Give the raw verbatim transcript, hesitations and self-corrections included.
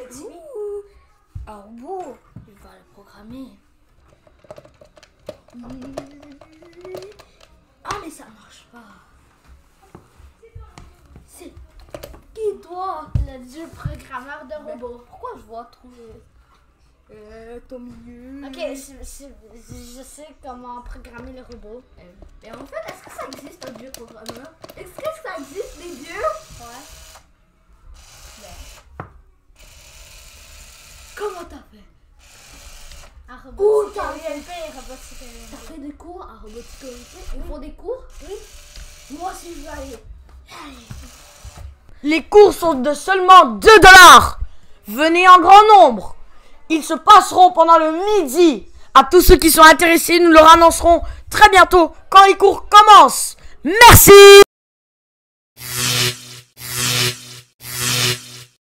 Timmy. Un robot. Il va le programmer. Ah, mais ça marche pas. C'est qui toi? Le dieu programmeur de robots. Pourquoi je vois trop euh, ton milieu? Ok, je, je, je sais comment programmer le robot. Et en fait, est-ce que ça existe un dieu programmeur? Est-ce que ça existe des dieux? Ouais. Ben. Comment t'as fait? Un Ouh, robotique t'as O M P et robotique O M P. T'as fait des cours à robotique O M P? Ils font des cours? Oui. Moi aussi je vais aller. Allez. Les cours sont de seulement deux dollars. Venez en grand nombre. Ils se passeront pendant le midi. À tous ceux qui sont intéressés, nous leur annoncerons très bientôt quand les cours commencent. Merci.